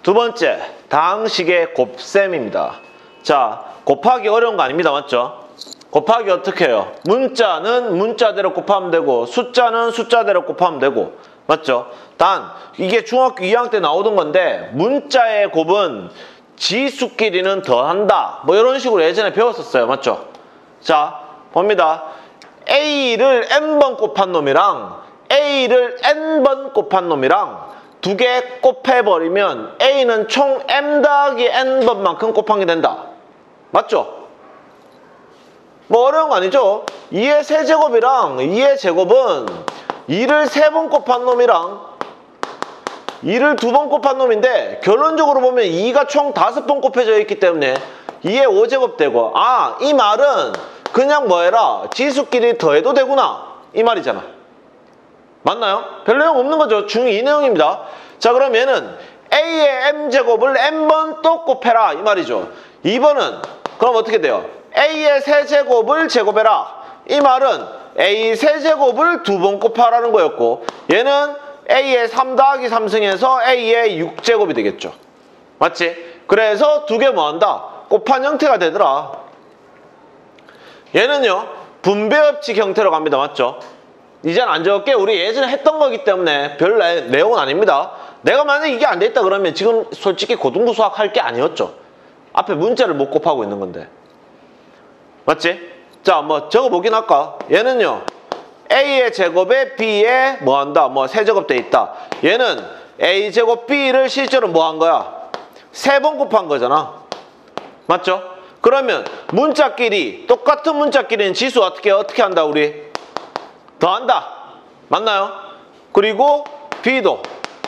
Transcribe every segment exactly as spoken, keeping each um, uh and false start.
두 번째, 다항식의 곱셈입니다. 자, 곱하기 어려운 거 아닙니다. 맞죠? 곱하기 어떻게 해요? 문자는 문자대로 곱하면 되고 숫자는 숫자대로 곱하면 되고 맞죠? 단 이게 중학교 이 학년 때 나오던 건데 문자의 곱은 지수끼리는 더한다. 뭐 이런 식으로 예전에 배웠었어요. 맞죠? 자, 봅니다. A를 n번 곱한 놈이랑 A를 n번 곱한 놈이랑 두 개 곱해버리면 A는 총 m 더하기 n번만큼 곱한 게 된다. 맞죠? 뭐 어려운 거 아니죠? 이의 세제곱이랑 이의 제곱은 이를 세 번 곱한 놈이랑 이를 두 번 곱한 놈인데 결론적으로 보면 이가 총 다섯 번 곱해져 있기 때문에 이의 오 제곱 되고 아, 이 말은 그냥 뭐 해라? 지수끼리 더해도 되구나. 이 말이잖아. 맞나요? 별 내용 없는 거죠. 중이 내용입니다. 자, 그럼 얘는 A의 m제곱을 n번 또 곱해라. 이 말이죠. 이 번은 그럼 어떻게 돼요? A의 세제곱을 제곱해라. 이 말은 A 세제곱을 두 번 곱하라는 거였고 얘는 A의 삼 더하기 삼승에서 A의 육 제곱이 되겠죠. 맞지? 그래서 두 개 뭐한다? 곱한 형태가 되더라. 얘는요 분배법칙 형태로 갑니다. 맞죠? 이제는 안 적을게. 우리 예전에 했던 거기 때문에 별 내용은 아닙니다. 내가 만약에 이게 안 돼 있다 그러면 지금 솔직히 고등부 수학 할 게 아니었죠. 앞에 문자를 못 곱하고 있는 건데. 맞지? 자, 뭐 적어보긴 할까? 얘는요 A의 제곱에 B에 뭐 한다? 뭐 세제곱 돼 있다. 얘는 A제곱 B를 실제로 뭐 한 거야? 세 번 곱한 거잖아. 맞죠? 그러면 문자끼리 똑같은 문자끼리는 지수 어떻게 어떻게 한다 우리? 더한다. 맞나요? 그리고 B도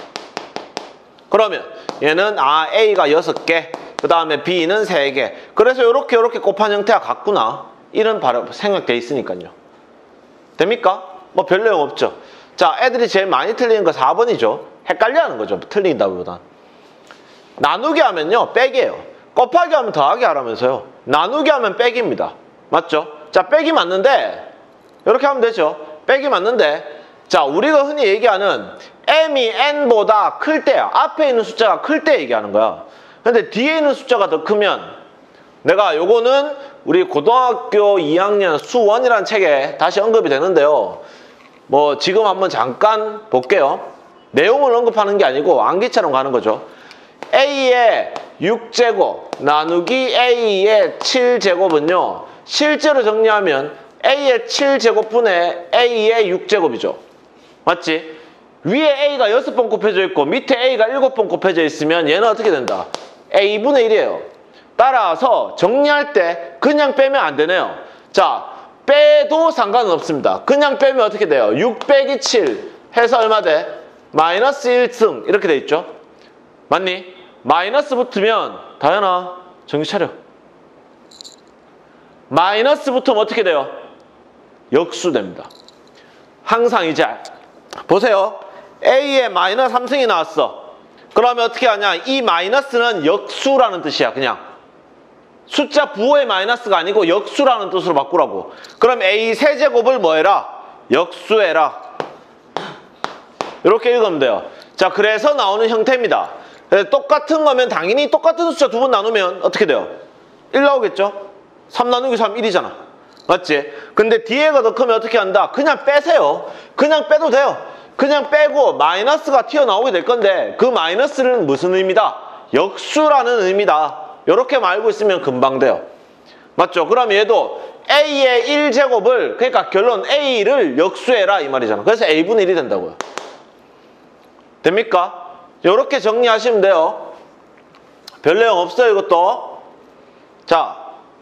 그러면 얘는 아 A가 여섯 개 그 다음에 B는 세 개 그래서 이렇게 이렇게 곱한 형태가 같구나 이런 바로 생각돼 있으니까요. 됩니까? 뭐 별 내용 없죠. 자, 애들이 제일 많이 틀리는 거 사 번이죠. 헷갈려하는 거죠. 틀린다기보단. 나누기 하면요 빼기예요. 곱하기 하면 더하기 하라면서요. 나누기 하면 빼기입니다. 맞죠? 자, 빼기 맞는데 이렇게 하면 되죠. 빼기 맞는데 자, 우리가 흔히 얘기하는 m이 n보다 클 때야. 앞에 있는 숫자가 클 때 얘기하는 거야. 근데 뒤에 있는 숫자가 더 크면 내가 요거는 우리 고등학교 이 학년 수원이라는 책에 다시 언급이 되는데요. 뭐 지금 한번 잠깐 볼게요. 내용을 언급하는 게 아니고 암기처럼 가는 거죠. A의 육 제곱 나누기 A의 칠 제곱은요. 실제로 정리하면 A의 칠 제곱분의 A의 육 제곱이죠. 맞지? 위에 A가 여섯 번 곱해져 있고 밑에 A가 일곱 번 곱해져 있으면 얘는 어떻게 된다? A분의 일이에요. 따라서 정리할 때 그냥 빼면 안 되네요. 자, 빼도 상관은 없습니다. 그냥 빼면 어떻게 돼요? 육 빼기 칠 해서 얼마 돼? 마이너스 일 승 이렇게 돼 있죠? 맞니? 마이너스 붙으면 다현아 정신 차려. 마이너스 붙으면 어떻게 돼요? 역수됩니다. 항상 이제 보세요. A에 마이너스 삼 승이 나왔어. 그러면 어떻게 하냐? 이 마이너스는 역수라는 뜻이야. 그냥 숫자 부호의 마이너스가 아니고 역수라는 뜻으로 바꾸라고. 그럼 A 세제곱을 뭐 해라? 역수해라. 이렇게 읽으면 돼요. 자, 그래서 나오는 형태입니다. 똑같은 거면 당연히 똑같은 숫자 두 번 나누면 어떻게 돼요? 일 나오겠죠? 삼 나누기 삼 일이잖아. 맞지? 근데 뒤에가 더 크면 어떻게 한다? 그냥 빼세요. 그냥 빼도 돼요. 그냥 빼고 마이너스가 튀어나오게 될 건데 그 마이너스는 무슨 의미다? 역수라는 의미다. 이렇게 알고 있으면 금방 돼요. 맞죠? 그럼 얘도 A의 일 제곱을 그러니까 결론 A를 역수해라 이 말이잖아. 그래서 A분의 일이 된다고요. 됩니까? 이렇게 정리하시면 돼요. 별 내용 없어요 이것도. 자,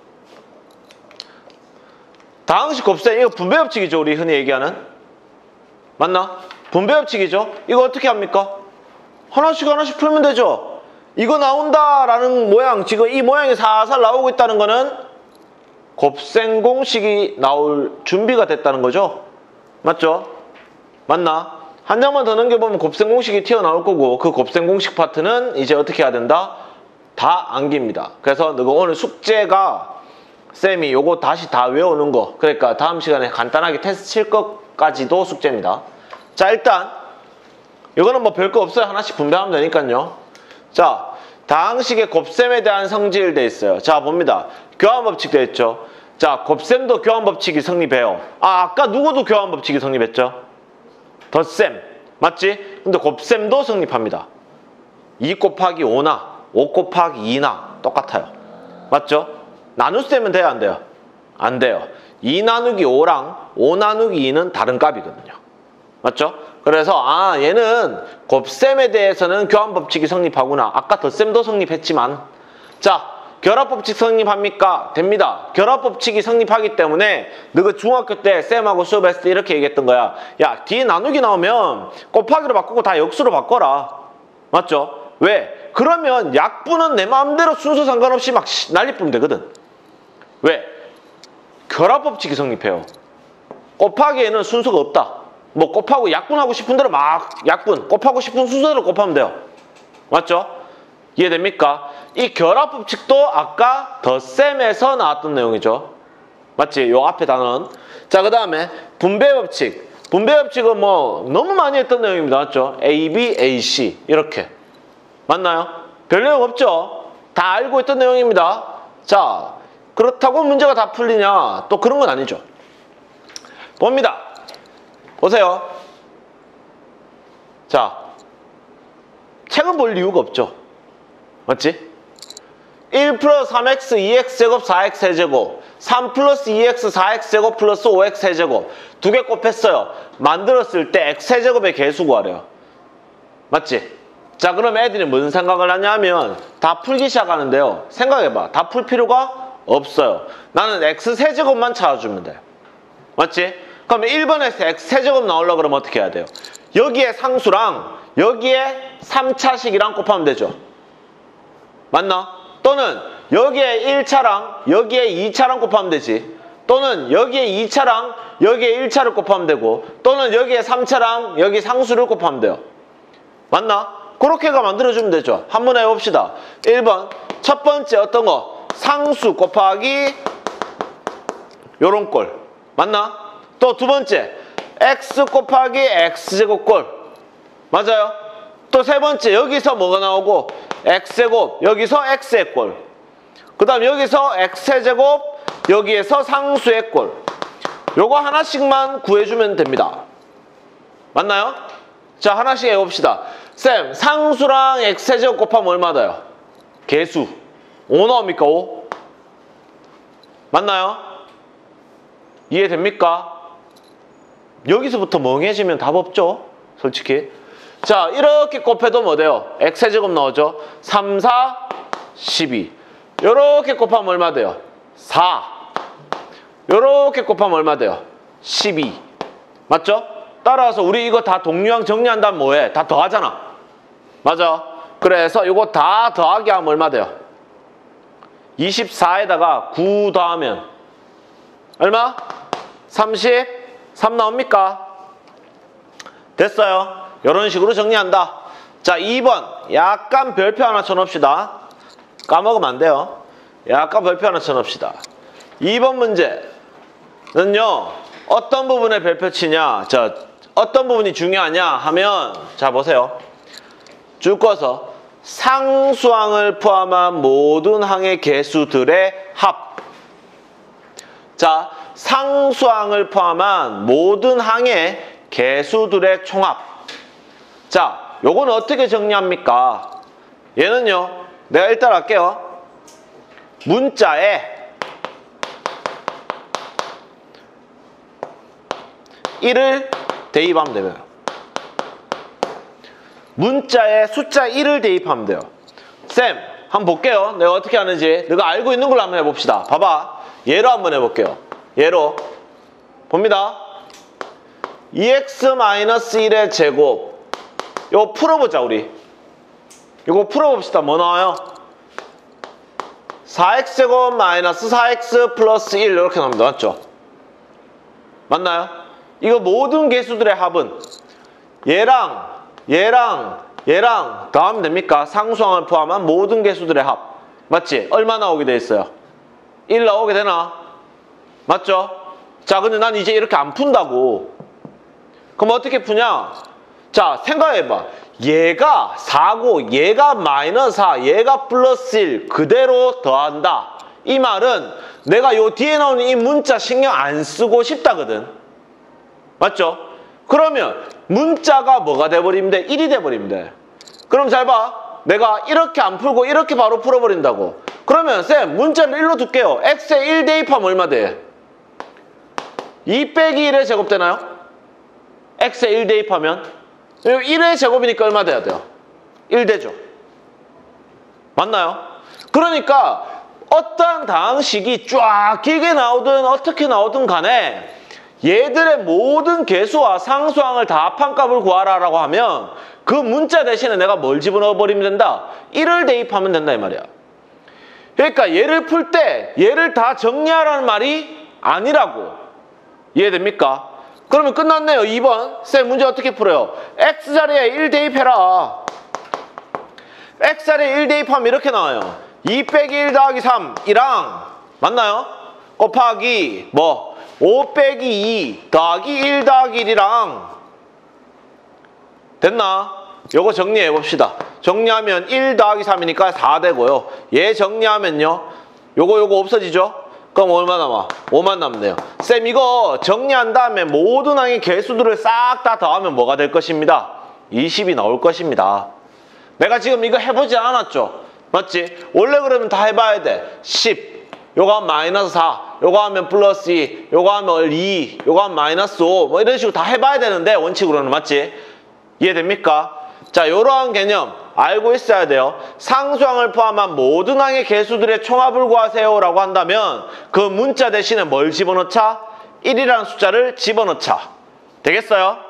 다항식 곱셈 이거 분배법칙이죠. 우리 흔히 얘기하는. 맞나? 분배법칙이죠. 이거 어떻게 합니까? 하나씩 하나씩 풀면 되죠. 이거 나온다라는 모양, 지금 이 모양이 살살 나오고 있다는 거는 곱셈 공식이 나올 준비가 됐다는 거죠. 맞죠? 맞나? 한 장만 더 넘겨보면 곱셈 공식이 튀어나올 거고 그 곱셈 공식 파트는 이제 어떻게 해야 된다? 다 암기입니다. 그래서 너가 오늘 숙제가 쌤이 요거 다시 다 외우는 거, 그러니까 다음 시간에 간단하게 테스트 칠 것까지도 숙제입니다. 자, 일단 이거는 뭐 별거 없어요. 하나씩 분배하면 되니까요. 자, 다항식의 곱셈에 대한 성질 돼 있어요. 자, 봅니다. 교환법칙 돼 있죠. 자, 곱셈도 교환법칙이 성립해요. 아, 아까 누구도 교환법칙이 성립했죠? 덧셈. 맞지? 근데 곱셈도 성립합니다. 이 곱하기 오나 오 곱하기 이나 똑같아요. 맞죠? 나눗셈은 돼요, 안 돼요? 안 돼요. 이 나누기 오랑 오 나누기 이는 다른 값이거든요. 맞죠? 그래서 아, 얘는 곱셈에 대해서는 교환법칙이 성립하구나. 아까 덧셈도 성립했지만 자, 결합법칙 성립합니까? 됩니다. 결합법칙이 성립하기 때문에 너가 중학교 때 쌤하고 수업했을 때 이렇게 얘기했던 거야. 야, 뒤에 나누기 나오면 곱하기로 바꾸고 다 역수로 바꿔라. 맞죠? 왜? 그러면 약분은 내 마음대로 순서 상관없이 막 난리 뿌면 되거든. 왜? 결합법칙이 성립해요. 곱하기에는 순서가 없다. 뭐 곱하고 약분하고 싶은 대로 막 약분, 곱하고 싶은 순서대로 곱하면 돼요. 맞죠? 이해됩니까? 이 결합법칙도 아까 덧셈에서 나왔던 내용이죠. 맞지? 요 앞에 단어는. 자, 그 다음에 분배법칙. 분배법칙은 뭐 너무 많이 했던 내용입니다. 맞죠? A, B, A, C 이렇게. 맞나요? 별 내용 없죠? 다 알고 있던 내용입니다. 자, 그렇다고 문제가 다 풀리냐? 또 그런 건 아니죠. 봅니다. 보세요. 자, 책은 볼 이유가 없죠. 맞지? 일 플러스 삼 엑스 이 엑스 제곱 사 엑스 세제곱 삼 플러스 이 엑스 사 엑스 제곱 플러스 오 엑스 세제곱 두 개 곱했어요. 만들었을 때 x 세제곱의 개수 구하래요. 맞지? 자, 그럼 애들이 무슨 생각을 하냐면 다 풀기 시작하는데요. 생각해봐. 다 풀 필요가 없어요. 나는 x 세제곱만 찾아주면 돼. 맞지? 그러면 일 번에서 x 세제곱 나오려고 그러면 어떻게 해야 돼요? 여기에 상수랑 여기에 삼 차식이랑 곱하면 되죠. 맞나? 또는 여기에 일 차랑 여기에 이 차랑 곱하면 되지. 또는 여기에 이 차랑 여기에 일 차를 곱하면 되고 또는 여기에 삼 차랑 여기 상수를 곱하면 돼요. 맞나? 그렇게가 만들어주면 되죠. 한번 해봅시다. 일 번 첫 번째 어떤 거? 상수 곱하기 요런 꼴. 맞나? 또 두 번째 x 곱하기 x제곱 꼴. 맞아요? 또 세 번째 여기서 뭐가 나오고 x제곱 여기서 x의 꼴. 그 다음 여기서 x제곱 여기에서 상수의 꼴. 요거 하나씩만 구해주면 됩니다. 맞나요? 자, 하나씩 해봅시다. 쌤, 상수랑 x제곱 곱하면 얼마 나요? 개수 오 나옵니까? 오? 맞나요? 이해됩니까? 여기서부터 멍해지면 답 없죠? 솔직히. 자, 이렇게 곱해도 뭐 돼요? x제곱 나오죠? 삼, 사, 십이. 요렇게 곱하면 얼마 돼요? 사. 요렇게 곱하면 얼마 돼요? 십이. 맞죠? 따라서 우리 이거 다 동류항 정리한 다음 뭐해? 다 더하잖아. 맞아? 그래서 이거 다 더하기 하면 얼마 돼요? 이십사에다가 구 더하면 얼마? 삼십삼 나옵니까? 됐어요. 이런 식으로 정리한다. 자, 이 번 약간 별표 하나 쳐놓읍시다. 까먹으면 안 돼요. 약간 별표 하나 쳐놓읍시다. 이 번 문제는요, 어떤 부분에 별표 치냐, 자, 어떤 부분이 중요하냐 하면, 자, 보세요. 줄 거서 상수항을 포함한 모든 항의 개수들의 합. 자, 상수항을 포함한 모든 항의 개수들의 총합. 자, 요건 어떻게 정리합니까? 얘는요, 내가 일단 할게요. 문자에 일을 대입하면 됩니다. 문자에 숫자 일을 대입하면 돼요. 쌤, 한번 볼게요. 내가 어떻게 하는지. 내가 알고 있는 걸로 한번 해봅시다. 봐봐. 예로 한번 해볼게요. 예로. 봅니다. 이 엑스 마이너스 일의 제곱. 이거 풀어보자, 우리. 이거 풀어봅시다. 뭐 나와요? 사 엑스 제곱 마이너스 사 엑스 플러스 일 이렇게 나옵니다. 맞죠? 맞나요? 이거 모든 개수들의 합은 얘랑 얘랑 얘랑 더하면 됩니까? 상수항을 포함한 모든 개수들의 합. 맞지? 얼마 나오게 돼 있어요? 일 나오게 되나? 맞죠? 자, 근데 난 이제 이렇게 안 푼다고. 그럼 어떻게 푸냐? 자, 생각해봐. 얘가 사고 얘가 마이너스 사, 얘가 플러스 일 그대로 더한다. 이 말은 내가 요 뒤에 나오는 이 문자 신경 안 쓰고 싶다거든. 맞죠? 그러면 문자가 뭐가 돼버리면 돼? 일이 돼버리면 돼. 그럼 잘 봐. 내가 이렇게 안 풀고 이렇게 바로 풀어버린다고. 그러면 쌤 문자를 일로 둘게요. x에 일 대입하면 얼마 돼? 이 빼기 일의 제곱 되나요? x에 일 대입하면 일의 제곱이니까 얼마 돼야 돼요? 일 되죠. 맞나요? 그러니까 어떠한 다항식이 쫙 길게 나오든 어떻게 나오든 간에 얘들의 모든 개수와 상수항을 다 합한 값을 구하라 라고 하면 그 문자 대신에 내가 뭘 집어넣어 버리면 된다? 일을 대입하면 된다 이 말이야. 그러니까 얘를 풀 때 얘를 다 정리하라는 말이 아니라고. 이해됩니까? 그러면 끝났네요. 이 번 쌤 문제 어떻게 풀어요? x자리에 일 대입해라. x자리에 일 대입하면 이렇게 나와요. 이 빼기 일 더하기 삼이랑 맞나요? 곱하기 뭐 오 빼기 이 더하기 일 더하기 일이랑 됐나? 요거 정리해 봅시다. 정리하면 일 더하기 삼이니까 사 되고요. 얘 정리하면요. 요거 요거 없어지죠? 그럼 얼마 남아? 오만 남네요. 쌤 이거 정리한 다음에 모든 항의 개수들을 싹 다 더하면 뭐가 될 것입니다? 이십이 나올 것입니다. 내가 지금 이거 해보지 않았죠? 맞지? 원래 그러면 다 해봐야 돼. 십, 요거 하면 마이너스 사, 요거 하면 플러스 이, 요거 하면 이, 요거 하면 마이너스 오, 뭐 이런 식으로 다 해봐야 되는데 원칙으로는 맞지? 이해됩니까? 자, 요러한 개념 알고 있어야 돼요. 상수항을 포함한 모든 항의 개수들의 총합을 구하세요 라고 한다면 그 문자 대신에 뭘 집어넣자? 일이라는 숫자를 집어넣자. 되겠어요?